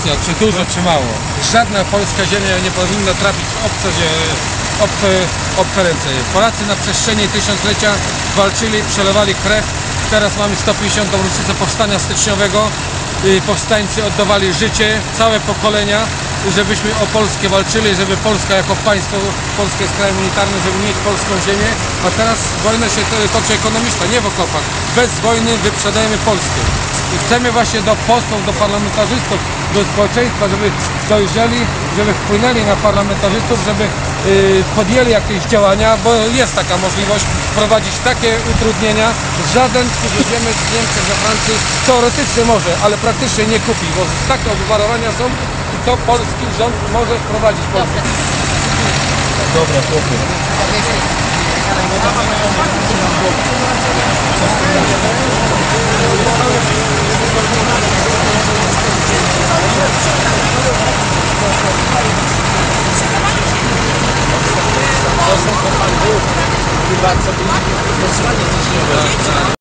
mocno, czy dużo, czy mało. Żadna polska ziemia nie powinna trafić w obce ręce. Polacy na przestrzeni tysiąclecia walczyli, przelewali krew. Teraz mamy 150. rocznicę powstania styczniowego. Powstańcy oddawali życie, całe pokolenia, żebyśmy o Polskę walczyli, żeby Polska jako państwo, Polska jest krajem unitarnym, żeby mieć polską ziemię, a teraz wojna się toczy ekonomiczna, nie w okopach. Bez wojny wyprzedajemy Polskę. I chcemy właśnie do posłów, do parlamentarzystów, do społeczeństwa, żeby dojrzeli, żeby wpłynęli na parlamentarzystów, żeby podjęli jakieś działania, bo jest taka możliwość wprowadzić takie utrudnienia. Żaden, który wiemy z Niemczech, ze Francji, teoretycznie może, ale praktycznie nie kupi, bo takie obwarowania są i to polski rząd może wprowadzić Polskę. Dobra, chłopie. Chyba co byliśmy posłani.